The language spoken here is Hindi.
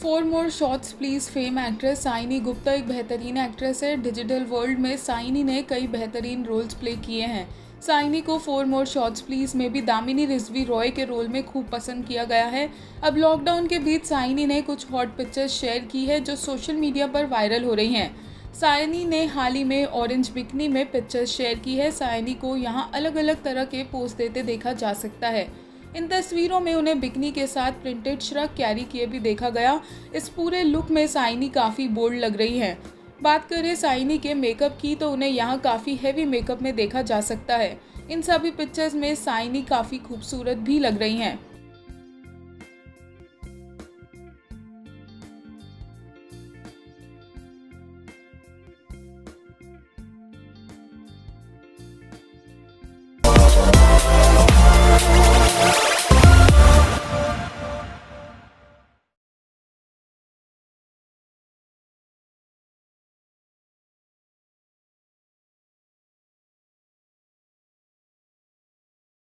Four more shots please fame actress Sayani Gupta एक बेहतरीन एक्ट्रेस है। डिजिटल वर्ल्ड में साइनी ने कई बेहतरीन रोल्स प्ले किए हैं। साइनी को फोर मोर शॉट्स प्लीज़ में भी दामिनी रिजवी रॉय के रोल में खूब पसंद किया गया है। अब लॉकडाउन के बीच साइनी ने कुछ हॉट पिक्चर्स शेयर की है जो सोशल मीडिया पर वायरल हो रही हैं। साइनी ने हाल ही में ऑरेंज बिकनी में पिक्चर्स शेयर की है। साइनी को यहाँ अलग अलग तरह के पोज देते देखा जा सकता है। इन तस्वीरों में उन्हें बिकनी के साथ प्रिंटेड श्रग कैरी किए भी देखा गया। इस पूरे लुक में साइनी काफ़ी बोल्ड लग रही हैं। बात करें साइनी के मेकअप की तो उन्हें यहाँ काफ़ी हैवी मेकअप में देखा जा सकता है। इन सभी पिक्चर्स में साइनी काफ़ी खूबसूरत भी लग रही हैं।